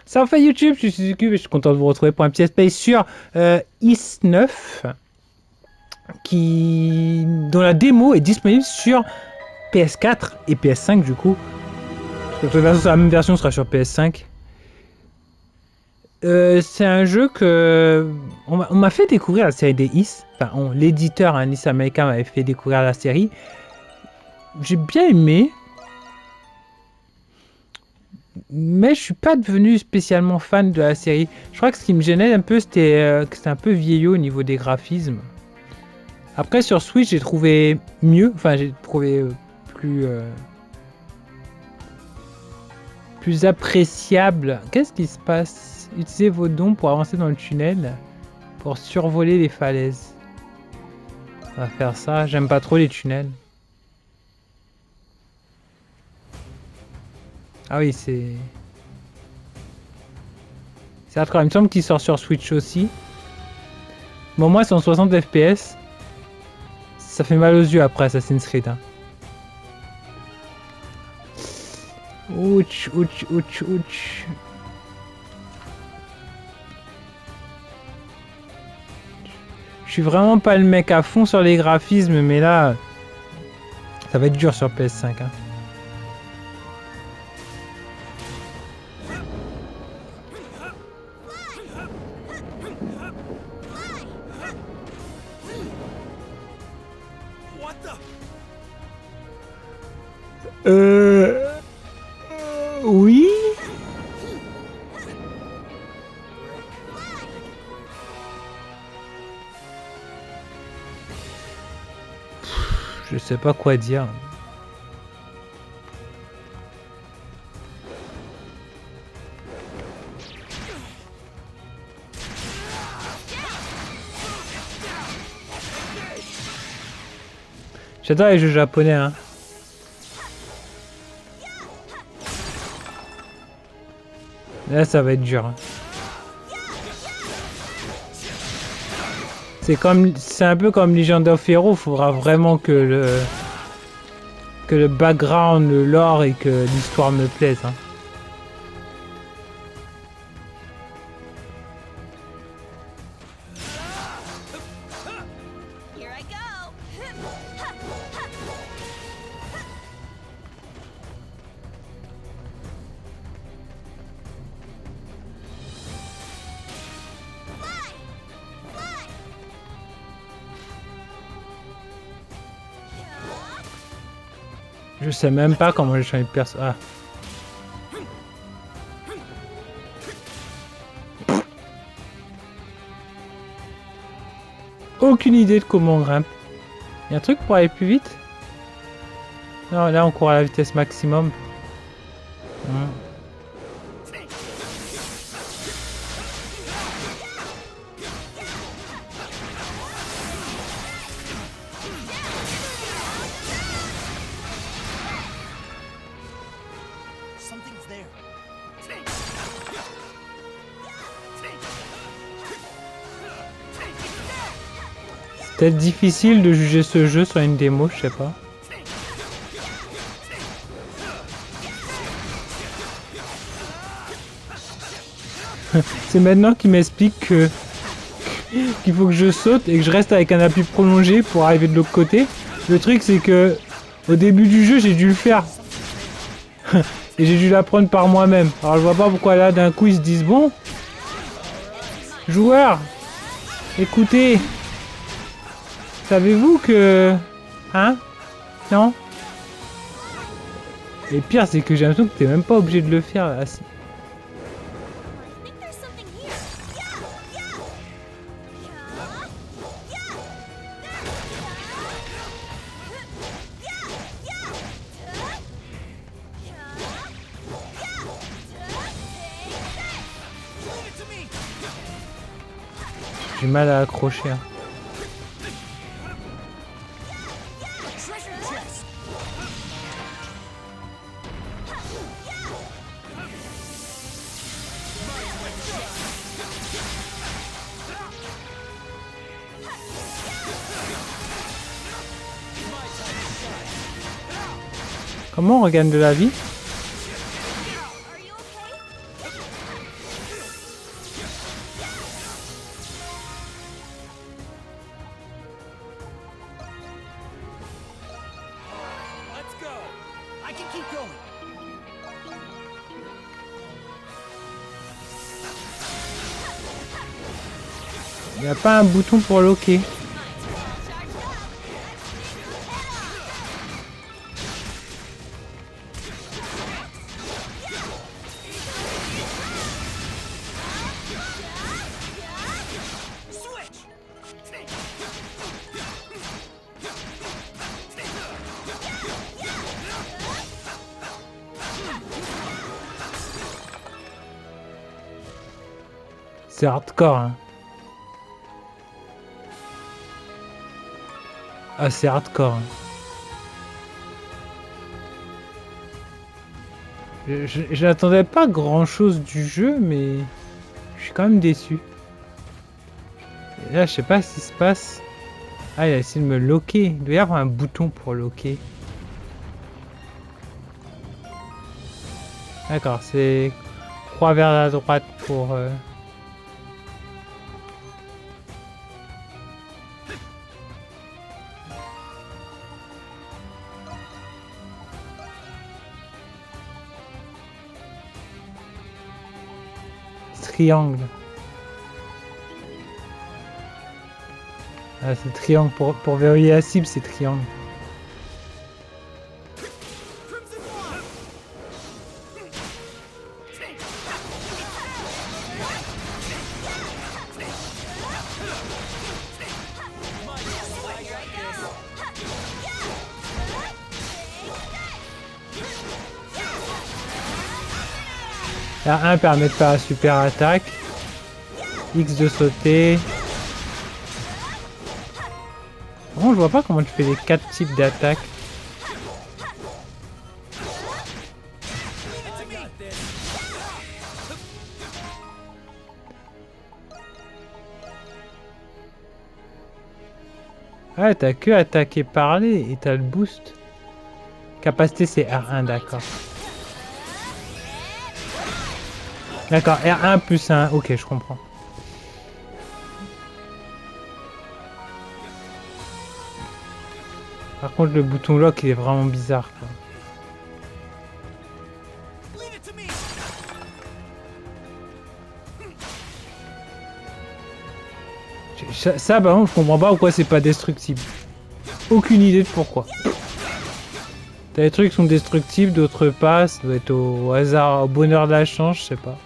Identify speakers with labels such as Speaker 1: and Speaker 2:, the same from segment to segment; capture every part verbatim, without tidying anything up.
Speaker 1: Ça fait YouTube, je suis Suzuki et je suis content de vous retrouver pour un petit space sur euh, I S neuf qui... dont la démo est disponible sur P S quatre et P S cinq du coup. De toute façon, la même version sera sur P S cinq. Euh, c'est un jeu que on m'a fait découvrir la série des I S. Enfin, l'éditeur, un I S américain, m'avait fait découvrir la série. J'ai bien aimé. Mais je suis pas devenu spécialement fan de la série. Je crois que ce qui me gênait un peu, c'était euh, que c'était un peu vieillot au niveau des graphismes. Après, sur Switch, j'ai trouvé mieux. Enfin, j'ai trouvé euh, plus... Euh, plus appréciable. Qu'est-ce qui se passe? Utilisez vos dons pour avancer dans le tunnel. Pour survoler les falaises. On va faire ça. J'aime pas trop les tunnels. Ah oui, c'est... C'est hardcore. Il me semble qu'il sort sur Switch aussi. Bon, moi, c'est en soixante F P S. Ça fait mal aux yeux après Assassin's Creed. Hein. Ouch, ouch, ouch, ouch. Je suis vraiment pas le mec à fond sur les graphismes, mais là, ça va être dur sur P S cinq. Hein. Euh... Oui. Je sais pas quoi dire. J'adore les jeux japonais, hein. Là, ça va être dur. Hein. C'est comme, c'est un peu comme Legend of Hero. Il faudra vraiment que le, que le background, le lore et que l'histoire me plaise. Hein. Je sais même pas comment j'ai changé de perso. Ah. Aucune idée de comment on grimpe. Il y a un truc pour aller plus vite? Non, là on court à la vitesse maximum. Hum. C'est peut-être difficile de juger ce jeu sur une démo, je sais pas. C'est maintenant qu'il m'explique que qu'il faut que je saute et que je reste avec un appui prolongé pour arriver de l'autre côté. Le truc c'est que au début du jeu j'ai dû le faire. Et j'ai dû l'apprendre par moi-même. Alors je vois pas pourquoi là d'un coup ils se disent bon. Joueurs, écoutez. Savez-vous que... Hein? Non? Et pire, c'est que j'ai l'impression que t'es même pas obligé de le faire. Là. J'ai mal à accrocher. Hein. Comment on regagne de la vie? n'y a pas un bouton pour loquer. C'est hardcore, hein. Ah, c'est hardcore. Hein. Je, je, je n'attendais pas grand chose du jeu, mais je suis quand même déçu. Et là, je sais pas ce qui se passe. Ah, il a essayé de me loquer. Il doit y avoir un bouton pour loquer. D'accord, c'est croix vers la droite pour... Euh... Triangle. Ah, c'est triangle. Pour, pour verrouiller la cible, c'est triangle. R un permet de faire la super attaque. X de sauter. Bon, je vois pas comment tu fais les quatre types d'attaques. Ouais, t'as que attaquer parler et t'as le boost. Capacité c'est R un, d'accord. D'accord, R un plus un, ok, je comprends. Par contre, le bouton lock, il est vraiment bizarre, quoi. Ça, ça bah non, je comprends pas pourquoi c'est pas destructible. Aucune idée de pourquoi. T'as des trucs qui sont destructibles, d'autres pas, ça doit être au hasard, au bonheur de la chance, je sais pas.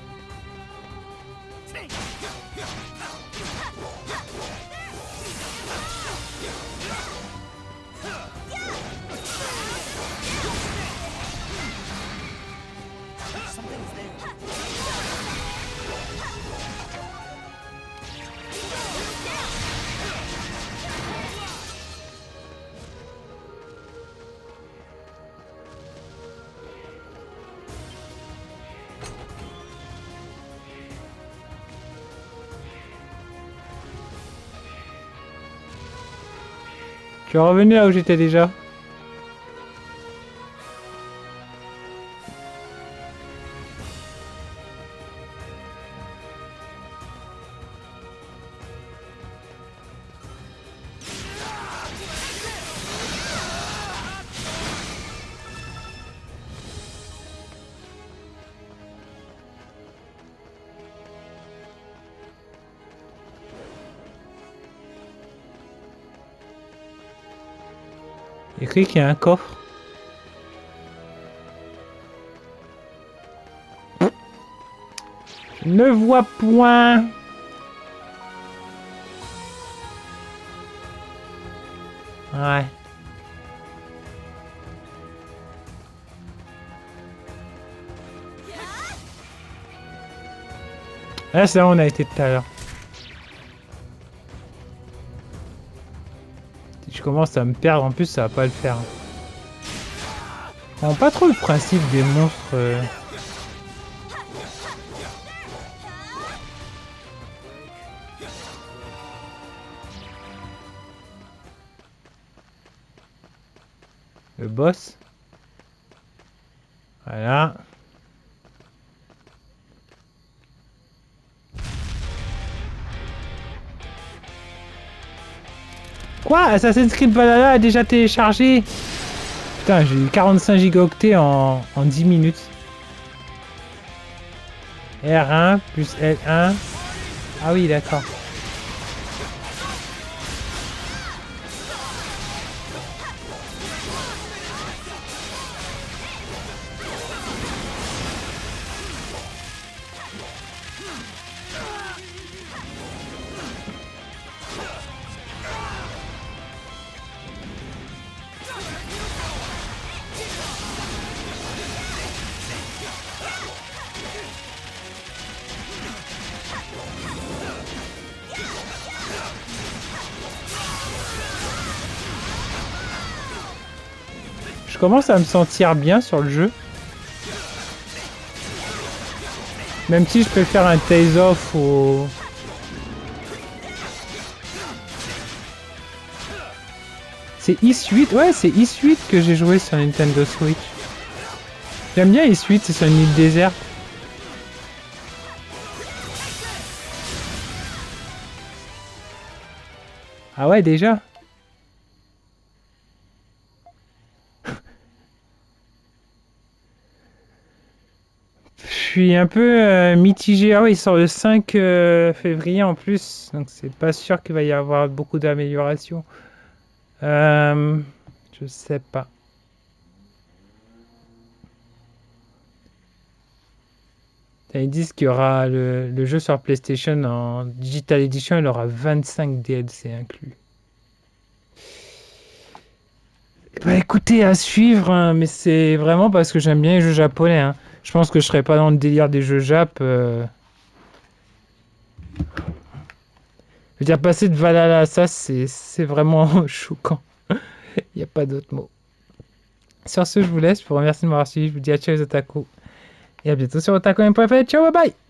Speaker 1: Tu es revenu là où j'étais déjà. Écrit qu'il y a un coffre. Je ne vois point. Ouais. Là, c'est là où on a été tout à l'heure. Si je commence à me perdre, en plus, ça va pas le faire. Je comprends pas trop le principe des monstres. Euh... Le boss. Voilà. Quoi? Assassin's Creed Valhalla a déjà téléchargé? Putain, j'ai eu quarante-cinq gigaoctets en, en dix minutes. R un plus L un. Ah oui, d'accord. commence à me sentir bien sur le jeu. Même si je peux faire un Tales of ou... C'est Ys huit, ouais, c'est Ys huit que j'ai joué sur Nintendo Switch. J'aime bien Ys huit, c'est sur une île déserte. Ah ouais, déjà. Je suis un peu euh, mitigé. Ah oui, il sort le cinq euh, février en plus, donc c'est pas sûr qu'il va y avoir beaucoup d'améliorations. Euh, je sais pas. Ils disent qu'il y aura le, le jeu sur PlayStation en Digital Edition, il aura vingt-cinq D L C inclus. Bah écoutez, à suivre, hein, mais c'est vraiment parce que j'aime bien les jeux japonais. Hein. Je pense que je serais pas dans le délire des jeux jap. Euh... Je veux dire, passer de Valhalla à ça, c'est vraiment choquant. Il n'y a pas d'autre mot. Sur ce, je vous laisse. Je vous remercie de m'avoir suivi. Je vous dis à ciao les otaku. Et à bientôt sur otaku point f r. Ciao, bye bye.